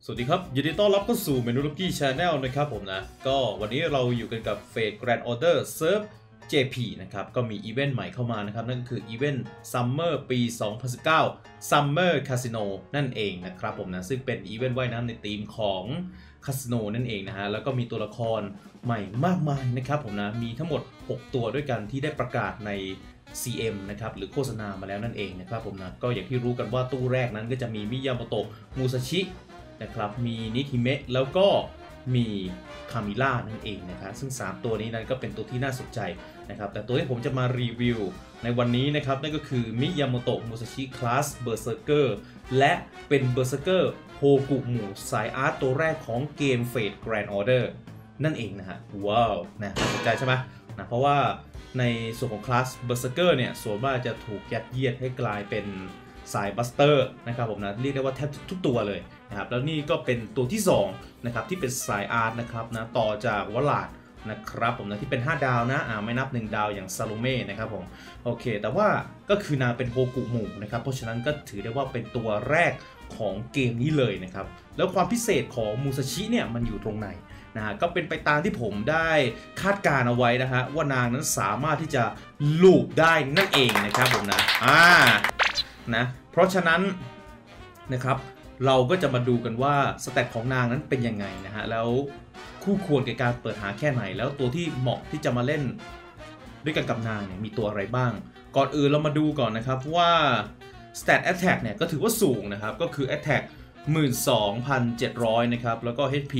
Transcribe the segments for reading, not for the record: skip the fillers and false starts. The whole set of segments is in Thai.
สวัสดีครับยินดีต้อนรับเข้าสู่เมนูล็อกกี้ชาแนลนะครับผมนะก็วันนี้เราอยู่กันกับเฟดแกรนด์ออเดอร์เซิร์ฟ JP นะครับก็มีอีเวนต์ใหม่เข้ามานะครับนั่นก็คืออีเวนต์ซัมเมอร์ปี 2019 Summer Casino นั่นเองนะครับผมนะซึ่งเป็นอีเวนต์ว่ายน้ำในธีมของคาสิโนนั่นเองนะฮะแล้วก็มีตัวละครใหม่มากมายนะครับผมนะมีทั้งหมด 6 ตัวด้วยกันที่ได้ประกาศใน CM นะครับหรือโฆษณามาแล้วนั่นเองนะครับผมนะก็อย่างที่รู้กันว่าตู้แรกนั้นก็จะมีมิยาโมโตะมูซาชินะครับมีนิฮิเมะแล้วก็มีคามิล่านั่นเองนะครับซึ่ง3ตัวนี้นั้นก็เป็นตัวที่น่าสนใจนะครับแต่ตัวที่ผมจะมารีวิวในวันนี้นะครับนั่นก็คือมิยาโมโตะมูซาชิคลาสเบอร์เซอร์เกอร์และเป็นเบอร์เซอร์เกอร์โฮกุหมู่สายอาร์ตตัวแรกของเกมเฟดแกรนด์ออเดอร์นั่นเองนะฮะว้าวน่าสนใจใช่ไหมนะเพราะว่าในส่วนของคลาสเบอร์เซอร์เกอร์เนี่ยส่วนมากจะถูกยัดเยียดให้กลายเป็นสายบัสเตอร์นะครับผมนะเรียกได้ว่าแทบทุกตัวเลยนะครับแล้วนี่ก็เป็นตัวที่2นะครับที่เป็นสายอาร์ตนะครับนะต่อจากวลาดนะครับผมนะที่เป็น5ดาวนะไม่นับ1ดาวอย่างซาลูเม่นะครับผมโอเคแต่ว่าก็คือนางเป็นโฮกุหมู่นะครับเพราะฉะนั้นก็ถือได้ว่าเป็นตัวแรกของเกมนี้เลยนะครับแล้วความพิเศษของมูซาชิเนี่ยมันอยู่ตรงไหนนะฮะก็เป็นไปตามที่ผมได้คาดการเอาไว้นะฮะว่านางนั้นสามารถที่จะลูปได้นั่นเองนะครับผมนะนะเพราะฉะนั้นนะครับเราก็จะมาดูกันว่าสแตทของนางนั้นเป็นยังไงนะฮะแล้วคู่ควรกับการเปิดหาแค่ไหนแล้วตัวที่เหมาะที่จะมาเล่นด้วยกันกับนางเนี่ยมีตัวอะไรบ้างก่อนอื่นเรามาดูก่อนนะครับว่า Stat Attack เนี่ยก็ถือว่าสูงนะครับก็คือ Attack 12,700 นะครับแล้วก็ HP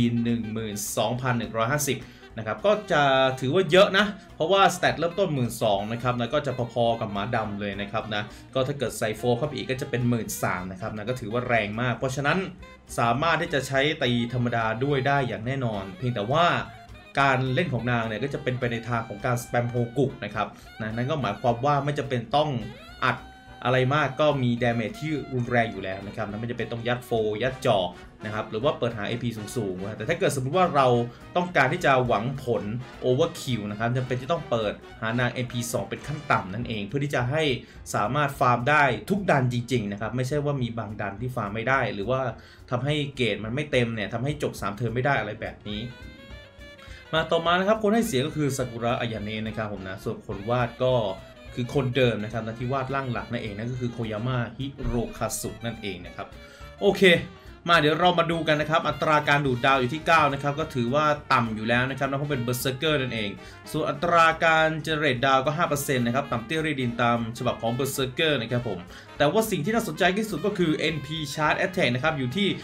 12,150 นะครับก็จะถือว่าเยอะนะเพราะว่าสแตทเริ่มต้น 12,000 นะครับนะก็จะพอๆกับหมาดำเลยนะครับนะก็ถ้าเกิดใส่โฟเข้าไปอีกก็จะเป็น 13,000 นะครับนะก็ถือว่าแรงมากเพราะฉะนั้นสามารถที่จะใช้ตีธรรมดาด้วยได้อย่างแน่นอนเพียงแต่ว่าการเล่นของนางเนี่ยก็จะเป็นไปในทางของการสแปมโฮกุนะครับนะนั่นก็หมายความว่าไม่จำเป็นต้องอัดอะไรมากก็มีดาเมจที่รุนแรงอยู่แล้วนะครับไม่จำเป็นต้องยัดโฟยัดจอนะครับหรือว่าเปิดหา AP สูงๆแต่ถ้าเกิดสมมติว่าเราต้องการที่จะหวังผล Overkill นะครับจำเป็นที่ต้องเปิดหานาง AP 2 เป็นขั้นต่ำนั่นเองเพื่อที่จะให้สามารถฟาร์มได้ทุกดันจริงๆนะครับไม่ใช่ว่ามีบางดันที่ฟาร์มไม่ได้หรือว่าทำให้เกรดมันไม่เต็มเนี่ยทำให้จบ3เทิร์นไม่ได้อะไรแบบนี้มาต่อมานะครับคนให้เสียก็คือซากุระอายาเนะนะครับผมนะส่วนคนวาดก็คือคนเดิมนะครับที่วาดร่างหลักนั่นเองนั่นก็คือโคยาม่าฮิโรคาสุนั่นเองนะครับโอเคมาเดี๋ยวเรามาดูกันนะครับอัตราการดูดดาวอยู่ที่9นะครับก็ถือว่าต่ำอยู่แล้วนะครับเพราะเป็นเบอร์เซอร์เกอร์นั่นเองส่วนอัตราการเจเนเรตดาวก็ 5% นะครับต่ำเตี้ยเรดินตามฉบับของเบอร์เซอร์เกอร์นะครับผมแต่ว่าสิ่งที่น่าสนใจที่สุดก็คือ NP Charge Attack นะครับอยู่ที่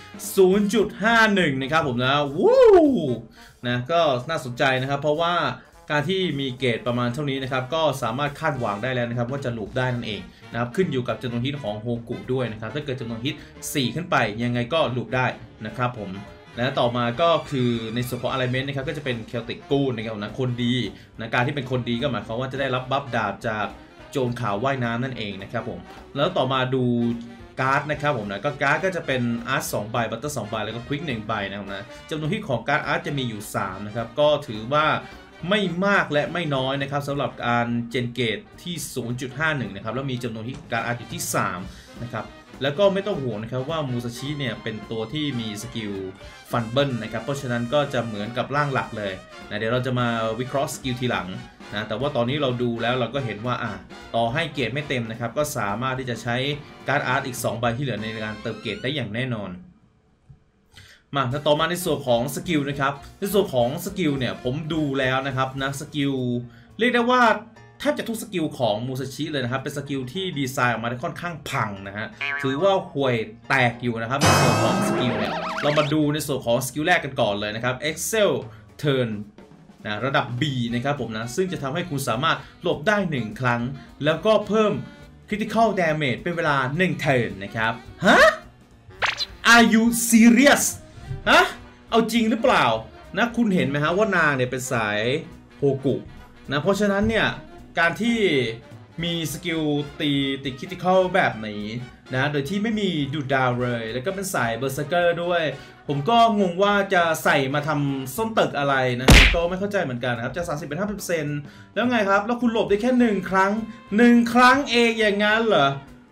0.51 นะครับผมนะวู้นะก็น่าสนใจนะครับเพราะว่าการที่มีเกรดประมาณเท่านี้นะครับก็สามารถคาดหวังได้แล้วนะครับว่าจะลูปได้นั่นเองนะครับขึ้นอยู่กับจำนวนฮิตของโฮกุด้วยนะครับถ้าเกิดจำนวนฮิต4ขึ้นไปยังไงก็ลูปได้นะครับผมและต่อมาก็คือในส่วนของ Alignment นะครับก็จะเป็นเคลติกกูนนะครับนะคนดีนะการที่เป็นคนดีก็หมายความว่าจะได้รับบัฟดาบจากโจรขาวว่ายน้ำนั่นเองนะครับผมแล้วต่อมาดูการ์ดนะครับผมนะก็การ์ดก็จะเป็นอาร์ต2ใบบัตเตอร์2ใบแล้วก็ควิก1ใบนะครับนะจำนวนฮิตของการ์ดอาร์ตจะมีอยู่3นะครับก็ถือว่าไม่มากและไม่น้อยนะครับสำหรับการเจนเกตที่ 0.51 นะครับแล้วมีจำนวนที่การอาร์ตอยู่ที่3นะครับแล้วก็ไม่ต้องห่วงนะครับว่ามูซาชิเนี่ยเป็นตัวที่มีสกิลฟันเบิลนะครับเพราะฉะนั้นก็จะเหมือนกับร่างหลักเลยนะเดี๋ยวเราจะมาวิเคราะห์สกิลทีหลังนะแต่ว่าตอนนี้เราดูแล้วเราก็เห็นว่าต่อให้เกรดไม่เต็มนะครับก็สามารถที่จะใช้การ์ดอาร์ตอีก2ใบที่เหลือในการเติมเกรดได้อย่างแน่นอนมาต่อมาในส่วนของสกิลนะครับในส่วนของสกิลเนี่ยผมดูแล้วนะครับนะสกิลเรียกได้ว่าแทบจะทุกสกิลของมูซาชิเลยนะครับเป็นสกิลที่ดีไซน์ออกมาได้ค่อนข้างพังนะฮะถือว่าห่วยแตกอยู่นะครับในส่วนของสกิลเนี่ยเรามาดูในส่วนของสกิลแรกกันก่อนเลยนะครับ Excel Turn นะระดับ B นะครับผมนะซึ่งจะทำให้คุณสามารถหลบได้1ครั้งแล้วก็เพิ่ม Critical Damage เป็นเวลา1 Turn นะครับฮะ Are you seriousเอาจริงหรือเปล่านะคุณเห็นไหมฮะว่านางเนี่ยเป็นสายโฮกุนะเพราะฉะนั้นเนี่ยการที่มีสกิลตีติดคริติคอลแบบนี้นะโดยที่ไม่มีดูดดาวเลยแล้วก็เป็นสายเบอร์เซอร์เกอร์ด้วยผมก็งงว่าจะใส่มาทำส้นตึกอะไรนะก็ไม่เข้าใจเหมือนกันนะครับจะ30เป็น 50% แล้วไงครับแล้วคุณหลบได้แค่1 ครั้ง1 ครั้งเองอย่างงั้นเหรอ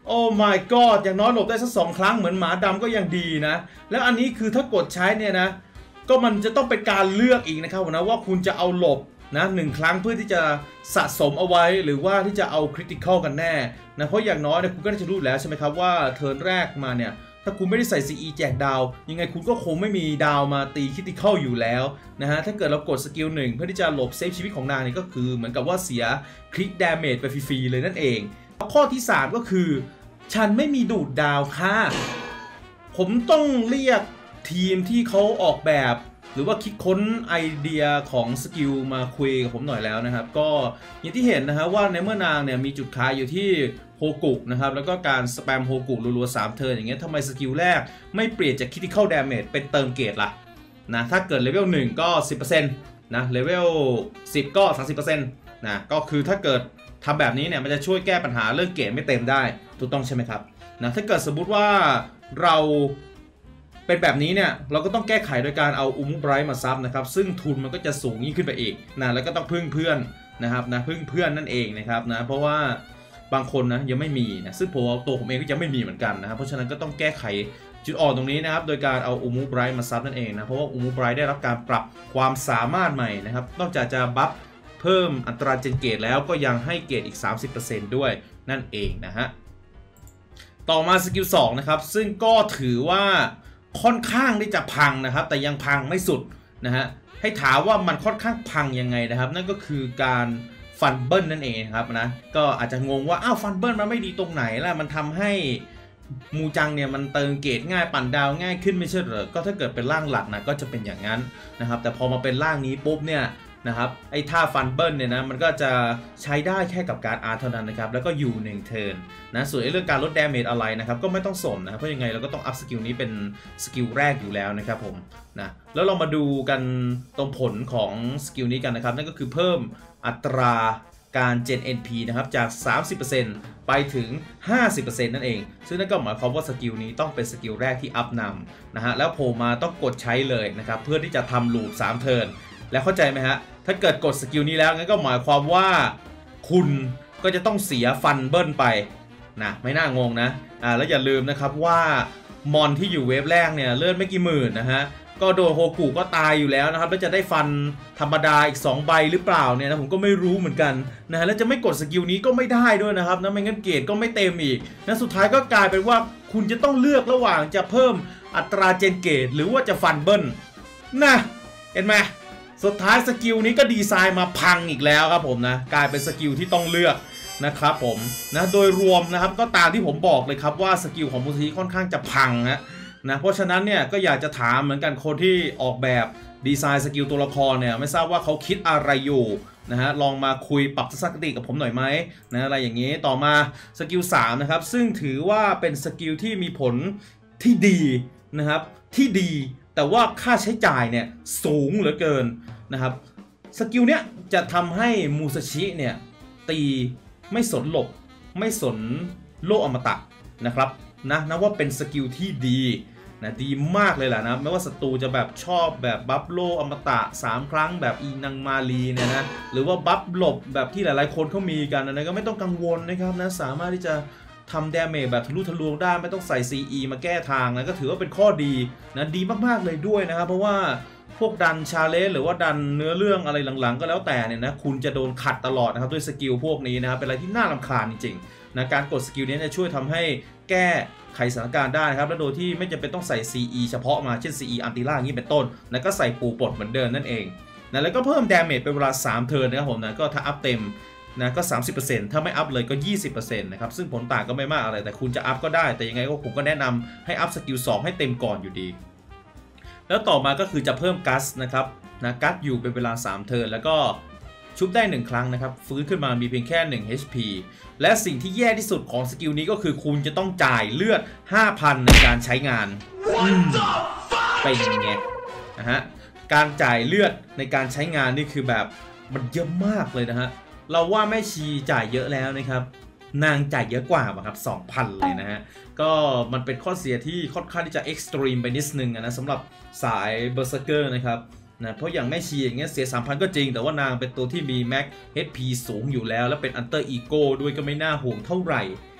โอ้ my god อย่างน้อยหลบได้สัก2 ครั้งเหมือนหมาดำก็ยังดีนะแล้วอันนี้คือถ้ากดใช้เนี่ยนะก็มันจะต้องเป็นการเลือกอีกนะครับนะว่าคุณจะเอาหลบนะ1 ครั้งเพื่อที่จะสะสมเอาไว้หรือว่าที่จะเอาคริติคอลกันแน่นะเพราะอย่างน้อยเนี่ยคุณก็จะรู้แล้วใช่ไหมครับว่าเทิร์นแรกมาเนี่ยถ้าคุณไม่ได้ใส่ CE แจกดาวยังไงคุณก็คงไม่มีดาวมาตีคริติคอลอยู่แล้วนะฮะถ้าเกิดเรากดสกิล1เพื่อที่จะหลบเซฟชีวิตของนางเนี่ยก็คือเหมือนกับว่าเสียคริตดาเมจไปฟรีๆเลยนั่นเองข้อที่3ก็คือฉันไม่มีดูดดาวค่ะผมต้องเรียกทีมที่เขาออกแบบหรือว่าคิดค้นไอเดียของสกิลมาคุยกับผมหน่อยแล้วนะครับก็อย่างที่เห็นนะครับว่าในเมื่อนางเนี่ยมีจุดขายอยู่ที่โฮกุนะครับแล้วก็การสแปมโฮกุรัวๆ3 เทิร์นอย่างเงี้ยทำไมสกิลแรกไม่เปลี่ยนจากคริติคอลดาเมจเป็นเติมเกรดล่ะนะถ้าเกิดเลเวล1ก็ 10% นะเลเวล10ก็ 30% นะก็คือถ้าเกิดทำแบบนี้เนี่ยมันจะช่วยแก้ปัญหาเรื่องเกรดไม่เต็มได้ถูกต้องใช่ไหมครับนะถ้าเกิดสมมุติว่าเราเป็นแบบนี้เนี่ยเราก็ต้องแก้ไขโดยการเอาอุมไบรท์มาซับนะครับซึ่งทุนมันก็จะสูงยิ่งขึ้นไปอีกนะแล้วก็ต้องพึ่งเพื่อนนะครับนะพึ่งเพื่อนนั่นเองนะครับนะเพราะว่าบางคนนะยังไม่มีนะซึ่งตัวผมเองก็ยังไม่มีเหมือนกันนะครับเพราะฉะนั้นก็ต้องแก้ไขจุดอ่อนตรงนี้นะครับโดยการเอาอุมไบรท์มาซับนั่นเองนะเพราะว่าอุมไบรท์ได้รับการปรับความสามารถใหม่นะครับนอกจากจะบัฟเพิ่มอัตราเจนเกรดแล้วก็ยังให้เกรดอีก 30% ด้วยนั่นเองนะฮะต่อมาสกิล2นะครับซึ่งก็ถือว่าค่อนข้างที่จะพังนะครับแต่ยังพังไม่สุดนะฮะให้ถามว่ามันค่อนข้างพังยังไงนะครับนั่นก็คือการฟันเบิลนั่นเองครับนะก็อาจจะงงว่าอ้าวฟันเบิลมันไม่ดีตรงไหนล่ะมันทำให้มูจังเนี่ยมันเติมเกรดง่ายปั่นดาวง่ายขึ้นไม่ใช่เหรอก็ถ้าเกิดเป็นร่างหลักนะก็จะเป็นอย่างนั้นนะครับแต่พอมาเป็นร่างนี้ปุ๊บเนี่ยนะครับไอ้ท่าฟันเบิลเนี่ยนะมันก็จะใช้ได้แค่กับการอาร์เท่านั้นนะครับแล้วก็อยู่1 เทิร์นนะส่วนเรื่องการลดดาเมจอะไรนะครับก็ไม่ต้องสนนะเพราะยังไงเราก็ต้องอัพสกิลนี้เป็นสกิลแรกอยู่แล้วนะครับผมนะแล้วเรามาดูกันตรงผลของสกิลนี้กันนะครับนั่นก็คือเพิ่มอัตราการเจน NP นะครับจาก 30% ไปถึง 50% นั่นเองซึ่งนั่นก็หมายความว่าสกิลนี้ต้องเป็นสกิลแรกที่อัพนำนะฮะแล้วโผล่มาต้องกดใช้เลยนะครับเพื่อที่จะทำลูป3 เทิร์นแล้วเข้าใจไหมฮะถ้าเกิดกดสกิลนี้แล้วงั้นก็หมายความว่าคุณก็จะต้องเสียฟันเบิ้ลไปนะไม่น่างงนะแล้วอย่าลืมนะครับว่ามอนที่อยู่เวฟแรกเนี่ยเลือดไม่กี่หมื่นนะฮะก็โดนโฮกุก็ตายอยู่แล้วนะครับแล้วจะได้ฟันธรรมดาอีก2 ใบหรือเปล่าเนี่ยนะผมก็ไม่รู้เหมือนกันนะฮะแล้วจะไม่กดสกิลนี้ก็ไม่ได้ด้วยนะครับนะไม่งั้นเกรดก็ไม่เต็มอีกนะสุดท้ายก็กลายเป็นว่าคุณจะต้องเลือกระหว่างจะเพิ่มอัตราเจนเกรดหรือว่าจะฟันเบิ้ลนะเห็นไหมสุดท้ายสกิลนี้ก็ดีไซน์มาพังอีกแล้วครับผมนะกลายเป็นสกิลที่ต้องเลือกนะครับผมนะโดยรวมนะครับก็ตามที่ผมบอกเลยครับว่าสกิลของมูซิค่อนข้างจะพังนะเพราะฉะนั้นเนี่ยก็อยากจะถามเหมือนกันคนที่ออกแบบดีไซน์สกิลตัวละครเนี่ยไม่ทราบว่าเขาคิดอะไรอยู่นะฮะลองมาคุยปรับทัศนคติกับผมหน่อยไหมนะอะไรอย่างนี้ต่อมาสกิล3นะครับซึ่งถือว่าเป็นสกิลที่มีผลที่ดีนะครับที่ดีแต่ว่าค่าใช้จ่ายเนี่ยสูงเหลือเกินนะครับสกิลเนี้ยจะทำให้มูซาชิเนี่ยตีไม่สนหลบไม่สนโลอมตะนะครับนะว่าเป็นสกิลที่ดีนะดีมากเลยแหละนะไม่ว่าศัตรูจะแบบชอบแบบบัฟโลอมตะ3 ครั้งแบบอีนังมาลีเนี่ยนะหรือว่าบัฟหลบแบบที่หลายๆคนเขามีกันนะก็ไม่ต้องกังวลนะครับนะสามารถที่จะทำดาเมจแบบทะลุทะลวงได้ไม่ต้องใส่ CE มาแก้ทางนะก็ถือว่าเป็นข้อดีนะดีมากๆเลยด้วยนะครับเพราะว่าพวกดันชาเลนจ์หรือว่าดันเนื้อเรื่องอะไรหลังๆก็แล้วแต่เนี่ยนะคุณจะโดนขัดตลอดนะครับด้วยสกิลพวกนี้นะครับเป็นอะไรที่น่ารำคาญจริงๆนะการกดสกิลนี้จะช่วยทำให้แก้ไขสถานการณ์ได้ครับและโดยที่ไม่จำเป็นต้องใส่ CE เฉพาะมาเช่น CE อันติล่าอย่างนี้เป็นต้นแล้วก็ใส่ปูปลดเหมือนเดิมนั่นเองนะแล้วก็เพิ่มดาเมจเป็นเวลา3 เทิร์นนะครับผมนะก็ถ้าอัพเต็มนะก็ 30% ถ้าไม่อัพเลยก็ 20% นะครับซึ่งผลต่างก็ไม่มากอะไรแต่คุณจะอัพก็ได้แต่ยังไงก็ผมก็แนะนำให้อัพสกิล2ให้เต็มก่อนอยู่ดีแล้วต่อมาก็คือจะเพิ่มกัสนะครับนะกัสอยู่เป็นเวลา3 เทิร์นแล้วก็ชุบได้1 ครั้งนะครับฟื้นขึ้นมามีเพียงแค่1 HP และสิ่งที่แย่ที่สุดของสกิลนี้ก็คือคุณจะต้องจ่ายเลือด 5,000 ในการใช้งานเป็นไงนะฮะการจ่ายเลือดในการใช้งานนี่คือแบบมันเยอะมากเลยนะฮะเราว่าแม่ชีจ่ายเยอะแล้วนะครับนางจ่ายเยอะกว่าครับ 2,000 เลยนะฮะก็มันเป็นข้อเสียที่ค่อนข้างที่จะเอ็กซ์ตรีมไปนิดนึงนะสำหรับสายเบอร์เซอร์เกอร์นะครับนะเพราะอย่างแม่ชีอย่างเงี้ยเสีย 3,000 ก็จริงแต่ว่านางเป็นตัวที่มีแม็ก HP สูงอยู่แล้วและเป็นอันเตอร์อีโก้ด้วยก็ไม่น่าห่วงเท่าไหร่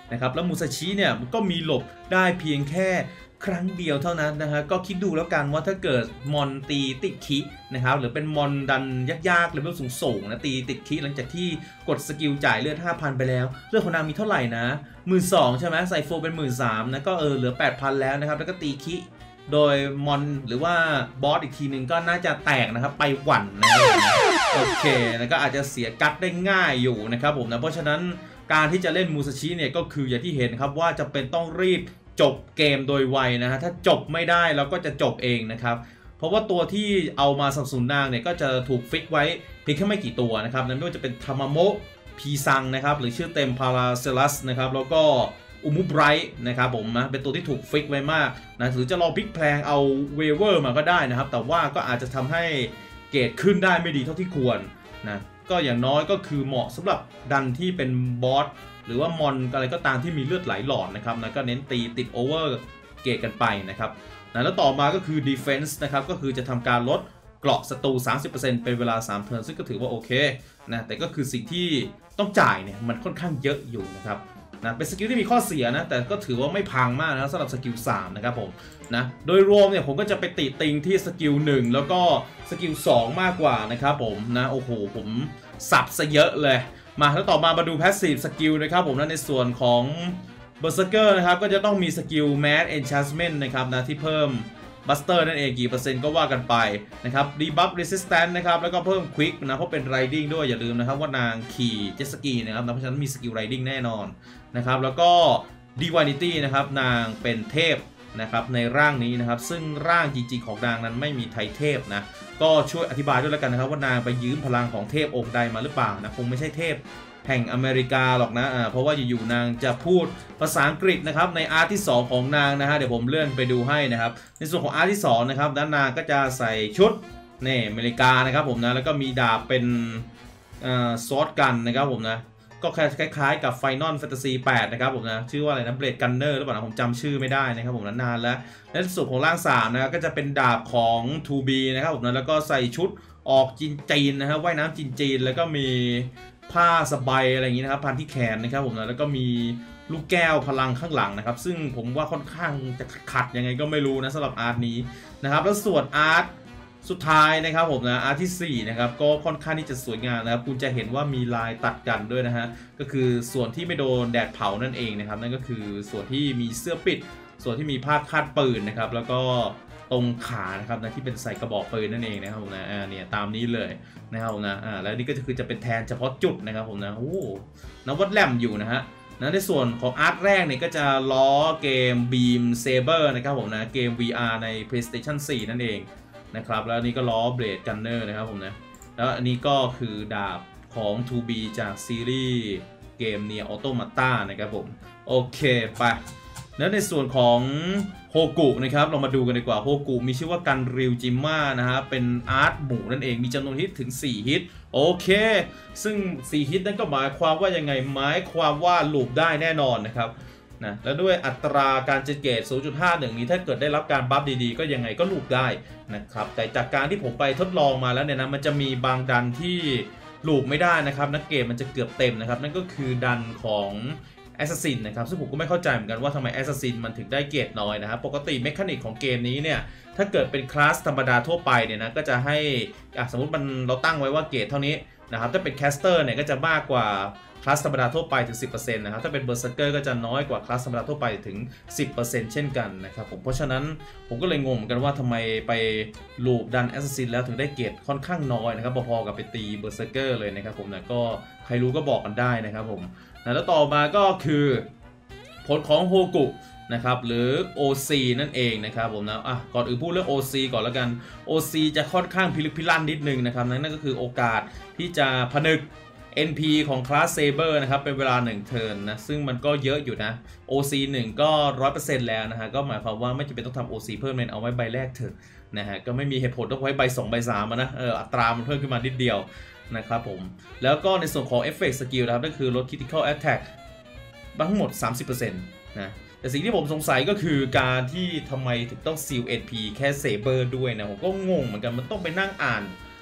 นะครับแล้วมูซาชิเนี่ยก็มีหลบได้เพียงแค่ครั้งเดียวเท่านั้นนะฮะก็คิดดูแล้วกันว่าถ้าเกิดมอนตีติดคินะครับหรือเป็นมอนดันยากๆเลเวลสูงๆนะตีติดคิหลังจากที่กดสกิลจ่ายเลือด 5,000 ไปแล้วเลือดของนางมีเท่าไหร่นะ 12,000 ใช่ไหมใส่โฟเป็น 13,000 นะก็เหลือ 8,000 แล้วนะครับแล้วก็ตีคิโดยมอนหรือว่าบอสอีกทีหนึ่งก็น่าจะแตกนะครับไปหวั่นนะครับโอเคแล้วก็อาจจะเสียกัดได้ง่ายอยู่นะครับผมนะเพราะฉะนั้นการที่จะเล่นมูซาชิเนี่ยก็คืออย่างที่เห็นครับว่าจะเป็นต้องรีบจบเกมโดยไวนะฮะถ้าจบไม่ได้เราก็จะจบเองนะครับเพราะว่าตัวที่เอามาสนับสนุนนางเนี่ยก็จะถูกฟิกไว้เพียงแค่ไม่กี่ตัวนะครับนั่นไม่ว่าจะเป็นทามาโมะพีซังนะครับหรือชื่อเต็มพาราเซลัสนะครับแล้วก็อุมุไบรท์นะครับผมนะเป็นตัวที่ถูกฟิกไว้มากนะหรือจะลองพลิกแพลงเอาเวเวอร์มาก็ได้นะครับแต่ว่าก็อาจจะทำให้เกรดขึ้นได้ไม่ดีเท่าที่ควรนะก็อย่างน้อยก็คือเหมาะสำหรับดันที่เป็นบอสหรือว่ามอนอะไรก็ตามที่มีเลือดไหลหลอดนะครับนะก็เน้นตีติดโอเวอร์เกรดกันไปนะครับนะแล้วต่อมาก็คือ Defense นะครับก็คือจะทำการลดเกราะศัตรู 30% เป็นเวลา3เทิร์นซึ่งก็ถือว่าโอเคนะแต่ก็คือสิ่งที่ต้องจ่ายเนี่ยมันค่อนข้างเยอะอยู่นะครับนะเป็นสกิลที่มีข้อเสียนะแต่ก็ถือว่าไม่พังมากนะสำหรับสกิล3นะครับผมนะโดยรวมเนี่ยผมก็จะไปติติงที่สกิล1แล้วก็สกิล2มากกว่านะครับผมนะโอ้โหผมสับซะเยอะเลยมาแล้วต่อมาดู Passive Skill นะครับผมนะในส่วนของ Berserker นะครับก็จะต้องมีสกิล Mad Enchantment นะครับนะที่เพิ่ม Buster นั่นเองกี่เปอร์เซ็นต์ก็ว่ากันไปนะครับ Debuff Resistance นะครับแล้วก็เพิ่ม Quick นะเพราะเป็น Riding ด้วยอย่าลืมนะครับว่านางขี่เจ็ตสกีนะครับเพราะฉะนั้นมีสกิล Riding แน่นอนนะครับแล้วก็ Divinity นะครับนางเป็นเทพนะครับในร่างนี้นะครับซึ่งร่างจริงๆของนางนั้นไม่มีไทเทพนะก็ช่วยอธิบายด้วยแล้วกันนะครับว่านางไปยืมพลังของเทพองค์ใดมาหรือเปล่านะคงไม่ใช่เทพแห่งอเมริกาหรอกนะเพราะว่าอยู่ๆนางจะพูดภาษาอังกฤษนะครับในอาร์ตที่2ของนางนะฮะเดี๋ยวผมเลื่อนไปดูให้นะครับในส่วนของอาร์ตที่2นะครับด้านนางก็จะใส่ชุดนี่อเมริกานะครับผมนะแล้วก็มีดาบเป็นซอสกันนะครับผมนะก็คล้ายๆกับ Final Fantasy 8 นะครับผมนะชื่อว่าอะไรนะ Blade Gunner หรือเปล่านะผมจำชื่อไม่ได้นะครับผมนานแล้วและส่วนของร่าง3นะครับก็จะเป็นดาบของ 2B นะครับผมนะแล้วก็ใส่ชุดออกจีนนะครับว่ายน้ำจีนแล้วก็มีผ้าสบายอะไรอย่างนี้นะครับพันที่แขนนะครับผมนะแล้วก็มีลูกแก้วพลังข้างหลังนะครับซึ่งผมว่าค่อนข้างจะขัดยังไงก็ไม่รู้นะสำหรับอาร์ตนี้นะครับแล้วส่วนอาร์ตสุดท้ายนะครับผมนะอาร์ตที่4นะครับก็ค่อนข้างที่จะสวยงามนะครับคุณจะเห็นว่ามีลายตัดกันด้วยนะฮะก็คือส่วนที่ไม่โดนแดดเผานั่นเองนะครับนั่นก็คือส่วนที่มีเสื้อปิดส่วนที่มีผ้าคาดปืนนะครับแล้วก็ตรงขานะครับนะที่เป็นใส่กระบอกปืนนั่นเองนะครับผมนะเนี่ยตามนี้เลยนะครับผมนะแล้วนี่ก็คือจะเป็นแทนเฉพาะจุดนะครับผมนะโอ้นวัดแลมอยู่นะฮะในส่วนของอาร์ตแรกเนี่ยก็จะล้อเกม Beam Saber นะครับผมนะเกม VR ใน PlayStation 4 นั่นเองนะครับแล้วนี่ก็ล้อ Blade Gunner นะครับผมนะแล้วอันนี้ก็คือดาบของ 2B จากซีรีส์เกม Nier Automata นะครับผมโอเคไปแล้วในส่วนของโฮกุนะครับเรามาดูกันดีกว่าโฮกุมีชื่อว่ากันริวจิมม่านะฮะเป็นอาร์ตหมู่นั่นเองมีจำนวนฮิตถึง4ฮิตโอเคซึ่ง4ฮิตนั้นก็หมายความว่ายังไงหมายความว่าลูปได้แน่นอนนะครับนะแล้วด้วยอัตราการเจนเกต 0.51 นี้ถ้าเกิดได้รับการบัฟดีๆก็ยังไงก็ลูปได้นะครับแต่จากการที่ผมไปทดลองมาแล้วเนี่ยนะมันจะมีบางดันที่ลูปไม่ได้นะครับนักเกมมันจะเกือบเต็มนะครับนั่นก็คือดันของแอสซัสซินนะครับซึ่งผมก็ไม่เข้าใจเหมือนกันว่าทำไมแอสซัสซินมันถึงได้เกรดน้อยนะครับปกติเมคานิกของเกมนี้เนี่ยถ้าเกิดเป็นคลาสธรรมดาทั่วไปเนี่ยนะก็จะให้สมมติเราตั้งไว้ว่าเกรดเท่านี้นะครับถ้าเป็นแคสเตอร์เนี่ยก็จะมากกว่าคลาสธรรมดาทั่วไปถึง 10% นะครับถ้าเป็นเบอร์เซอร์เกอร์ก็จะน้อยกว่าคลาสธรรมดาทั่วไปถึง 10% เช่นกันนะครับผมเพราะฉะนั้นผมก็เลยงงเหมือนกันว่าทำไมไปลูปดันแอสซัสซินแล้วถึงได้เกรดค่อนข้างน้อยนะครับพอๆกับไปตีเบอร์เซอร์เกอร์เลยนะครับผมนะก็ใครรู้ก็บอกกันได้นะครับผมแล้วต่อมาก็คือผลของโฮกุนะครับหรือ OC นั่นเองนะครับผมนะก่อนอื่นพูดเรื่อง OC ก่อนแล้วกัน OC จะค่อนข้างพิลึกพิลั่นนิดนึงนะครับนั่นก็คือโอกาสที่จะผนึก NP ของคลาส Saber นะครับเป็นเวลา1เทิร์นนะซึ่งมันก็เยอะอยู่นะ OC 1ก็ 100% แล้วนะฮะก็หมายความว่าไม่จำเป็นต้องทำ OC เพิ่มเลยเอาไว้ใบแรกเถอะนะฮะก็ไม่มีเหตุผลต้องไว้ใบ2ใบ3นะอัตรามันเพิ่มขึ้นมานิดเดียวนะครับผมแล้วก็ในส่วนของ Effect Skill นะครับก็คือลด Critical Attack ทั้งหมด 30% นะแต่สิ่งที่ผมสงสัยก็คือการที่ทำไมถึงต้อง Seal NP แค่ Saber ด้วยนะผมก็งงเหมือนกันมันต้องไปนั่งอ่าน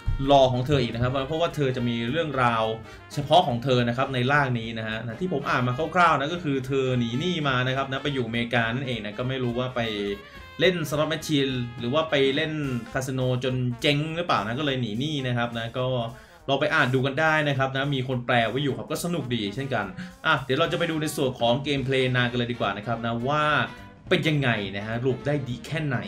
รอของเธออีกนะครับเพราะว่าเธอจะมีเรื่องราวเฉพาะของเธอนะครับในร่างนี้นะฮะที่ผมอ่านมาคร่าวๆนะก็คือเธอหนีหนี้มานะครับนะไปอยู่อเมริกานั่นเองนะก็ไม่รู้ว่าไปเล่นสล็อตแมชชีนหรือว่าไปเล่นคาสิโนจนเจ๊งหรือเปล่านะก็เลยหนีหนี้นะครับนะก็เราไปอ่านดูกันได้นะครับนะมีคนแปลไว้อยู่ครับก็สนุกดีเช่นกันเดี๋ยวเราจะไปดูในส่วนของเกมเพลย์นานกันเลยดีกว่านะครับนะว่าเป็นยังไงนะฮะรูปได้ดีแค่ไหน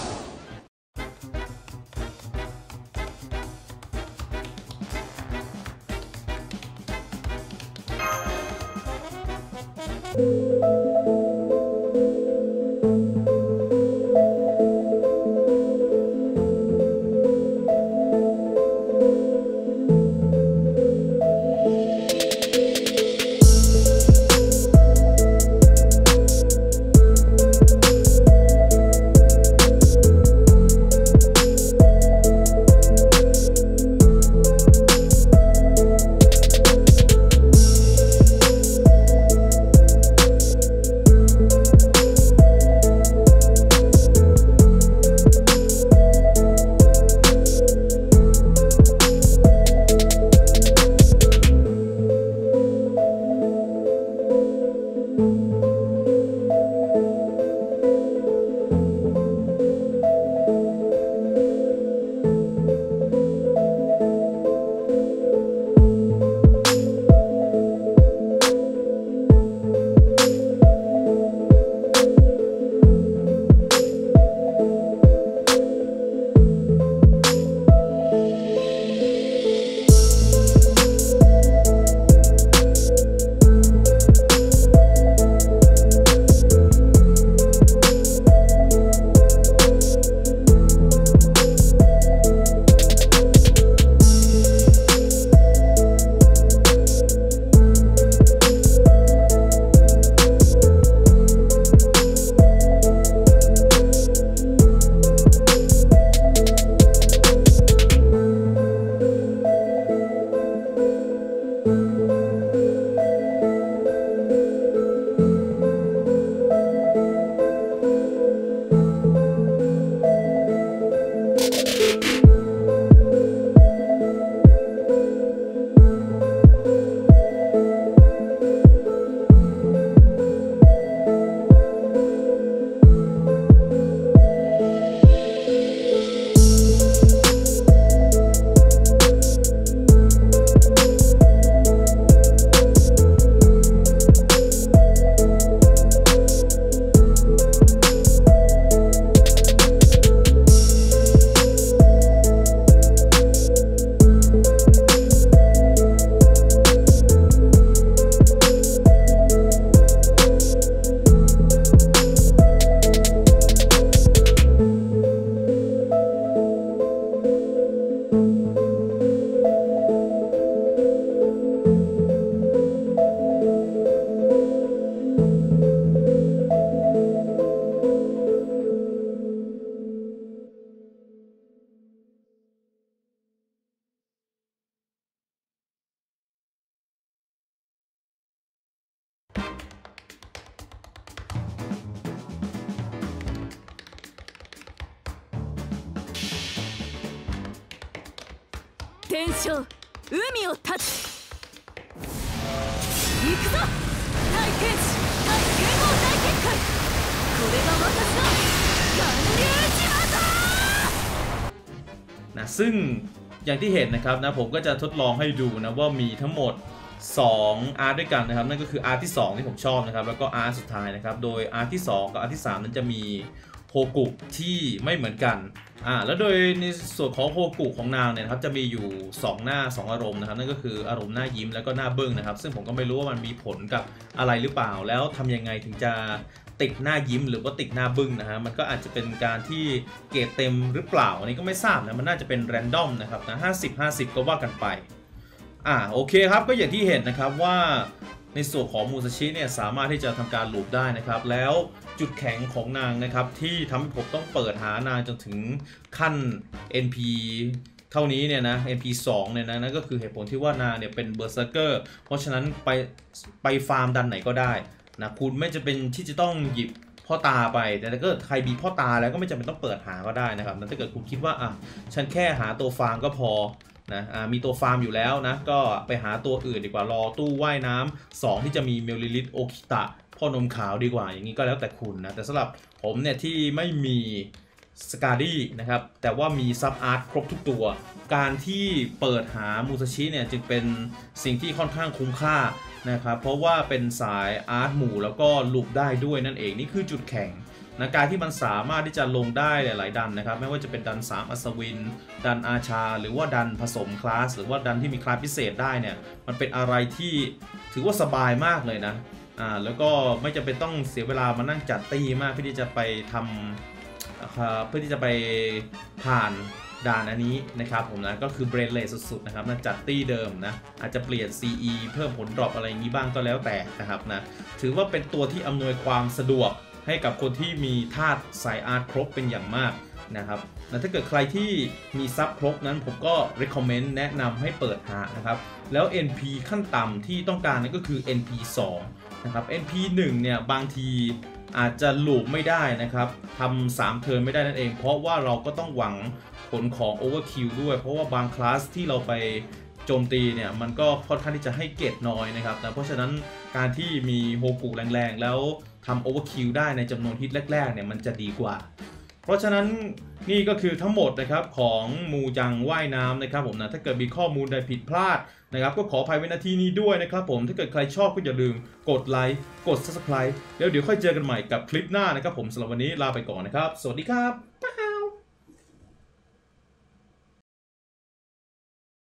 天将海を立つ行くぞ大天使対剣豪大結界これが私の巌流島だนะซึ่งอย่างที่เห็นนะครับนะผมก็จะทดลองให้ดูนะว่ามีทั้งหมด2อาร์ตด้วยกันนะครับนั่นก็คืออาร์ตที่2ที่ผมชอบนะครับแล้วก็อาร์ตสุดท้ายนะครับโดยอาร์ตที่2กับอาร์ตที่3นั้นจะมีโฮกุที่ไม่เหมือนกันแล้วโดยในส่วนของโฮกุของนางเนี่ยครับจะมีอยู่2หน้า2อารมณ์นะครับนั่นก็คืออารมณ์หน้ายิ้มแล้วก็หน้าบึ้งนะครับซึ่งผมก็ไม่รู้ว่ามันมีผลกับอะไรหรือเปล่าแล้วทำยังไงถึงจะติดหน้ายิ้มหรือว่าติดหน้าบึ้งนะฮะมันก็อาจจะเป็นการที่เกรดเต็มหรือเปล่าอันนี้ก็ไม่ทราบนะมันน่าจะเป็นแรนดอมนะครับนะ50-50ก็ว่ากันไปโอเคครับก็อย่างที่เห็นนะครับว่าในส่วนของมูซาชิเนี่ยสามารถที่จะทำการลูปได้นะครับแล้วจุดแข็งของนางนะครับที่ทำให้ผมต้องเปิดหานางจนถึงขั้น NP เท่านี้เนี่ยนะ NP 2เนี่ยนะนั่นก็คือเหตุผลที่ว่านางเนี่ยเป็นเบอร์เซอร์เกอร์เพราะฉะนั้นไปฟาร์มดันไหนก็ได้นะคุณไม่จะเป็นที่จะต้องหยิบพ่อตาไปแต่ถ้าเกิดใครมีพ่อตาแล้วก็ไม่จำเป็นต้องเปิดหาก็ได้นะครับถ้าเกิดคุณคิดว่าฉันแค่หาตัวฟาร์มก็พอนะมีตัวฟาร์มอยู่แล้วนะก็ไปหาตัวอื่นดีกว่ารอตู้ว่ายน้ำ2ที่จะมีเมลลิลิตโอคิตะพ่อนมขาวดีกว่าอย่างนี้ก็แล้วแต่คุณนะแต่สำหรับผมเนี่ยที่ไม่มีสกาดี้นะครับแต่ว่ามีซับอาร์ตครบทุกตัวการที่เปิดหามูซาชิเนี่ยจึงเป็นสิ่งที่ค่อนข้างคุ้มค่านะครับเพราะว่าเป็นสายอาร์ตหมู่แล้วก็ลุกได้ด้วยนั่นเองนี่คือจุดแข็งนะการที่มันสามารถที่จะลงได้หลายๆดันนะครับไม่ว่าจะเป็นดัน3อัศวินดันอาชาหรือว่าดันผสมคลาสหรือว่าดันที่มีคลาสพิเศษได้เนี่ยมันเป็นอะไรที่ถือว่าสบายมากเลยนะแล้วก็ไม่จำเป็นต้องเสียเวลามานั่งจัดตีมากเพื่อที่จะไปทำเพื่อที่จะไปผ่านด่านอันนี้นะครับผมนะก็คือเบรนเลสสุดๆนะครับนะจัดตี้เดิมนะอาจจะเปลี่ยน CE เพิ่มผลดรอปอะไรอย่างนี้บ้างก็แล้วแต่นะครับนะถือว่าเป็นตัวที่อำนวยความสะดวกให้กับคนที่มีธาตุสายอาร์ตครบเป็นอย่างมากนะครับนะถ้าเกิดใครที่มีซับครบนั้นผมก็ recommend แนะนำให้เปิดหานะครับแล้ว NP ขั้นต่ำที่ต้องการนั่นก็คือ NP 2นะครับ NP 1เนี่ยบางทีอาจจะลูปไม่ได้นะครับทำ3เทิร์นไม่ได้นั่นเองเพราะว่าเราก็ต้องหวังผลของ Overkill ด้วยเพราะว่าบางคลาสที่เราไปโจมตีเนี่ยมันก็ค่อนข้างที่จะให้เกรดน้อยนะครับนะเพราะฉะนั้นการที่มีโฮกุแรงๆแล้วทำ Overkill ได้ในจำนวนฮิตแรกๆเนี่ยมันจะดีกว่าเพราะฉะนั้นนี่ก็คือทั้งหมดนะครับของมูจังว่ายน้ำนะครับผมนะถ้าเกิดมีข้อมูลใดผิดพลาดนะครับก็ขออภัยไว้ณที่นี้ด้วยนะครับผมถ้าเกิดใครชอบก็อย่าลืมกดไลค์กด Subscribe แล้วเดี๋ยวค่อยเจอกันใหม่กับคลิปหน้านะครับผมสำหรับวันนี้ลาไปก่อนนะครับสวัสดีครับ